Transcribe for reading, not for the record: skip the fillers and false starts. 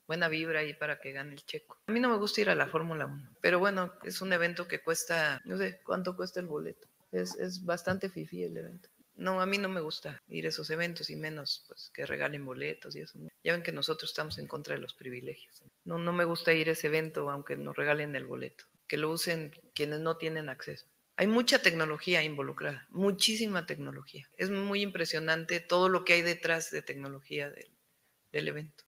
buena vibra ahí para que gane el Checo. A mí no me gusta ir a la Fórmula 1, pero bueno, es un evento que cuesta, no sé, ¿cuánto cuesta el boleto? Es bastante fifí el evento. No, a mí no me gusta ir a esos eventos y menos pues que regalen boletos y eso. Ya ven que nosotros estamos en contra de los privilegios. No, no me gusta ir a ese evento aunque nos regalen el boleto. Que lo usen quienes no tienen acceso. Hay mucha tecnología involucrada, muchísima tecnología. Es muy impresionante todo lo que hay detrás de tecnología del evento.